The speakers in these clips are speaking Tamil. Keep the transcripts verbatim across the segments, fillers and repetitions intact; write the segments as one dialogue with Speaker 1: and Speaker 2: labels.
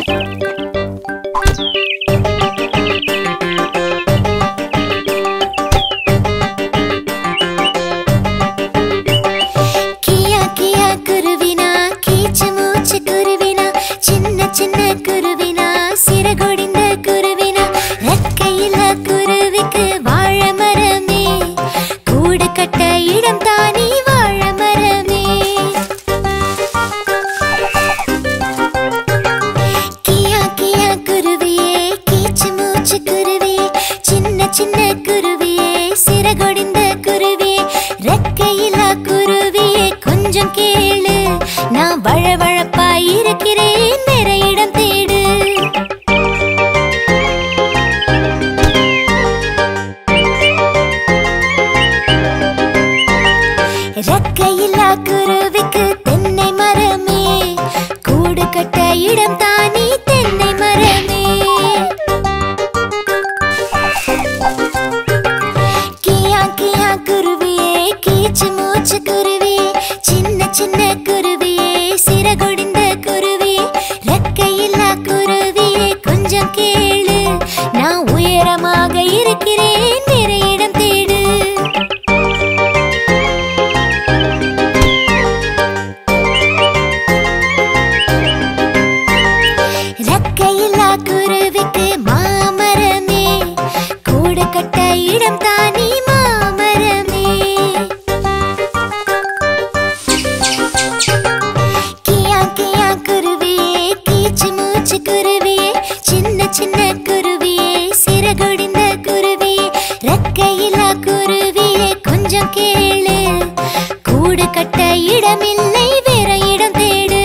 Speaker 1: கியா கியா குருவினா கீச்சு மூச்சு குருவினா சின்ன சின்ன குருவினா சிறகொடிந்த குருவினா ரெக்கையில குருவிக்கு வாழை மரமே கூடு கட்ட இடம் தானே வாழை மரமே கியா கியா குருவியே கீச்சு மூச்சு குருவியே சின்ன சின்ன குருவியே சிறகொடிந்த குருவியே ரெக்கையில குருவியே கொஞ்சம் கேளு நான் வழவழப்பாய் இருக்கிறேன் வேற இடம் தேடு ரெக்கையில்லா குருவிக்கு தென்னை மரமே கூடு கட்ட இடம் தானே தென்னை மரமே கியா கியா குருவியே கீச்சு மூச்சு குருவியே சின்ன சின்ன குருவியே சிறகொடிந்த குருவியே ரெக்கையில்லா குருவியே கொஞ்சம் கேளு நான் உயரமாக இருக்கிறேன் வேற இடம் தேடு ரெக்கையில்லா குருவிக்கு மாமரமே கூடு கட்ட இடம் தானே மாமரமே கியா கியா குருவியே கீச்சு மூச்சு குருவியே சின்ன சின்ன குருவியே சிறகொடிந்த குருவியே ரெக்கையில்லா குருவியே கொஞ்சம் கேளு கூடு கட்ட இடமில்லை வேற இடம் தேடு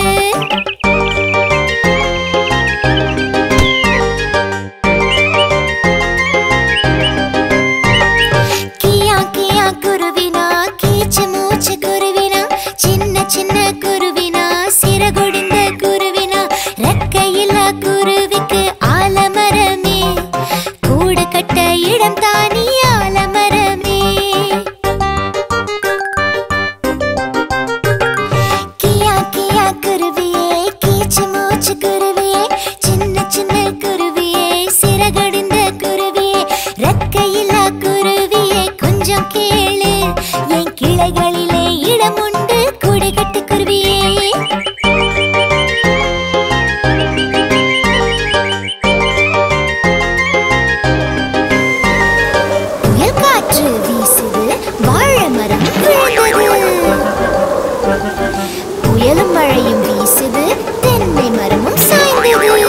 Speaker 1: கியா கியா குருவினா கீச்சு மூச்சு குருவினா சின்ன சின்ன குருவினா சிறகொடிந்த குருவினா ரெக்கையில்லா குருவிக்கு ஆலமரமே கூடு கட்ட இடம் தானே ஆலமரமே கியா கியா குருவியே கீச்சு மூச்சு குருவியே சின்ன சின்ன குருவியே சிறகொடிந்த குருவியே ரெக்கையில்லா குருவியே கொஞ்சம் கேளு என் கிளைகளிலே இடம் உண்டு கூடு கட்டு குருவியே புயல் காற்று வீசுது வாழை மரம் விழுந்தது புயலும் மழையும் வீசுது தென்னை மரமும் சாய்ந்தது